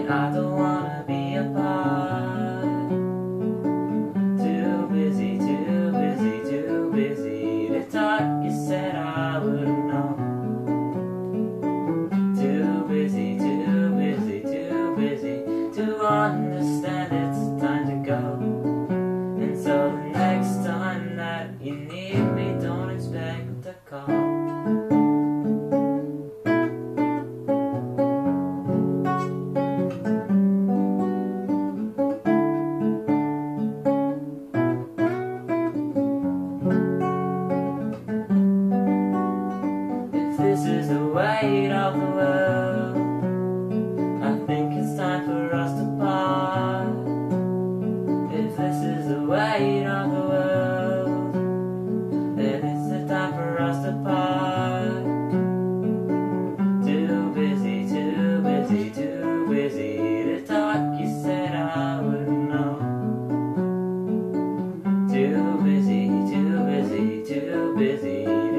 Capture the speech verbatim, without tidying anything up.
and I don't wanna be apart. Too busy, too busy, too busy to talk. You said I wouldn't know. Too busy, too busy, too busy to understand it's time to go. And so the next time that you need me, don't expect a call. This is the weight of the world. I think it's time for us to part. If this is the weight of the world, then it's the time for us to part. Too busy, too busy, too busy to talk. You said I wouldn't know. Too busy, too busy, too busy